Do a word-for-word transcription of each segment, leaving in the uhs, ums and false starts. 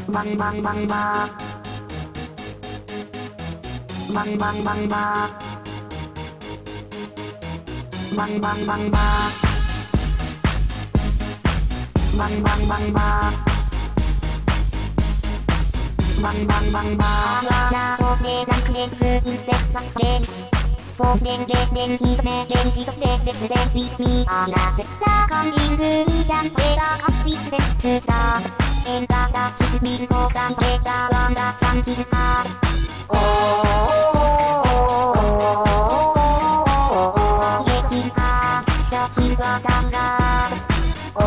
bang bang bang ba bang bang bang ba bang bang bang ba bang bang bang ba bang bang bang baなおねだくれずんでされボーデンレデンヒートメレンシトテレスデンビッミーアラベラカンジングイシャンプレダカンピツベツツダエンダダキスミンボカンレダワンダザンキズアおー激化初期はダンガお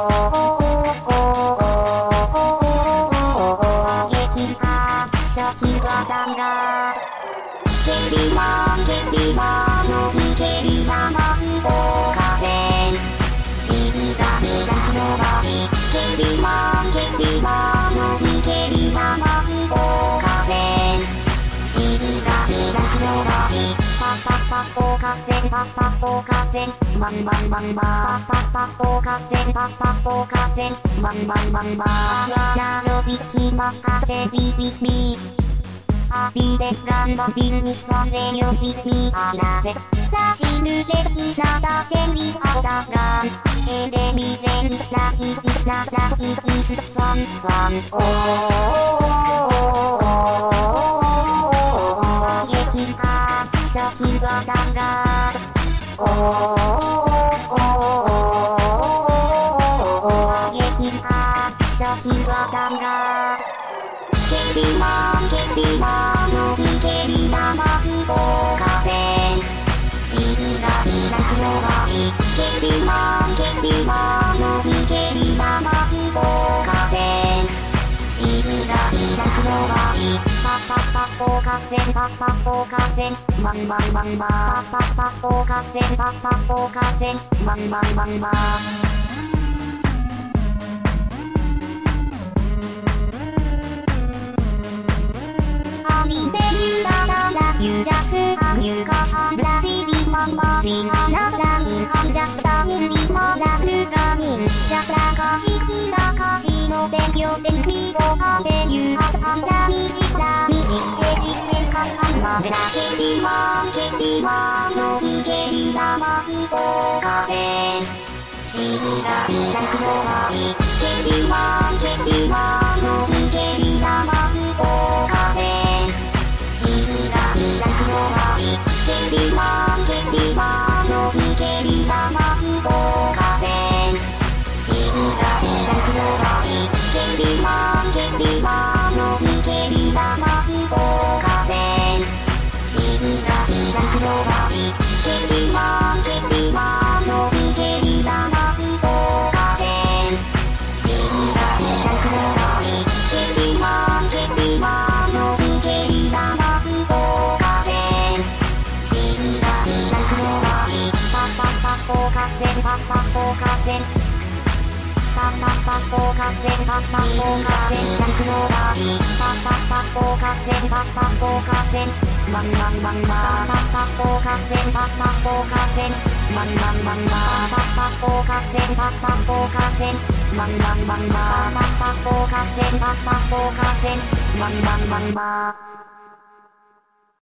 ー激化初期はダンガケリマンケリマンの日ケリママイボカフェシリガミラクノバリケリマンケリマンの日ケリママイボカフェシリガミラクノバリパパパポカフェパパポカフェバンバンバンバパパポカフェパパポカフェバンバンバンバラロビキマハベビビビアビデランドビンミスワンレヨビミアラベラシヌレイザダセミアオダランエレミレンライイスナライイスワンワンオー激化初期はダンガおー激化初期はダンガケリマンケリマンの日ケリママイボカフェシリガミラクノバリケリマンケリマンの日ケリママイボカフェシリガミラクノバリパパパポカフェパパポカフェバンバンバンバパパパポカフェパパポカフェバンバンバンバYou just have you got on the baby mama being on the line I'm just running me mother running Just like a chicken the casino then you then me go on the you out on the music the music says then come on mother Baby mom baby mom no he baby mama he go cafe See the like nobody Baby mom baby mom no he baby mama he go cafeシリガミラクノバリケリマンケリマンの日ケリママイボカフェシリガミラクノバリケリマンケリマンの日ケリママイボカフェシリガミラクノバリケリマンケリマンの日ケリママイボカフェシリガミラクノバリケリマンケリマンの日ケリママポカフェパパポカフェパパパポカフェパパポカフェラクノバリパパパポカフェパパポカフェバンバンバンバパパポカフェパパポカフェバンバンバンバパパポカフェパパポカフェバンバンバンバパパポカフェパパポカフェバンバンバンバ